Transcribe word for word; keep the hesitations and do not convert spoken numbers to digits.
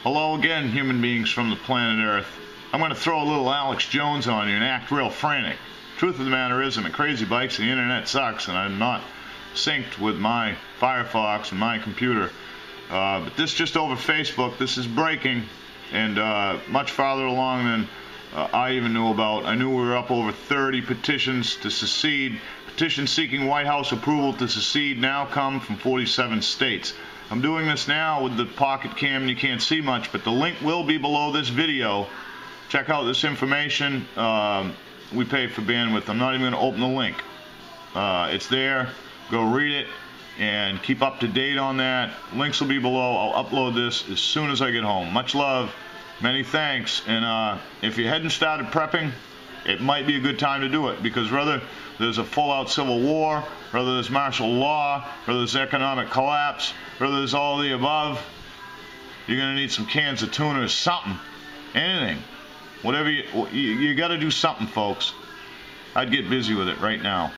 Hello again, human beings from the planet Earth. I'm going to throw a little Alex Jones on you and act real frantic. Truth of the matter is, I'm at Crazy Bikes and the internet sucks, and I'm not synced with my Firefox and my computer. Uh, but this just over Facebook. This is breaking, and uh, much farther along than uh, I even knew about. I knew we were up over thirty petitions to secede. Petitions seeking White House approval to secede now come from forty-seven states. I'm doing this now with the pocket cam and you can't see much, but the link will be below this video. Check out this information. Um, we pay for bandwidth. I'm not even going to open the link. Uh, it's there. Go read it and keep up to date on that. Links will be below. I'll upload this as soon as I get home. Much love. Many thanks. And uh, if you hadn't started prepping, it might be a good time to do it, because whether there's a full-out civil war, whether there's martial law, whether there's economic collapse, whether there's all of the above, you're going to need some cans of tuna or something. Anything. Whatever you, you, you got to do something, folks. I'd get busy with it right now.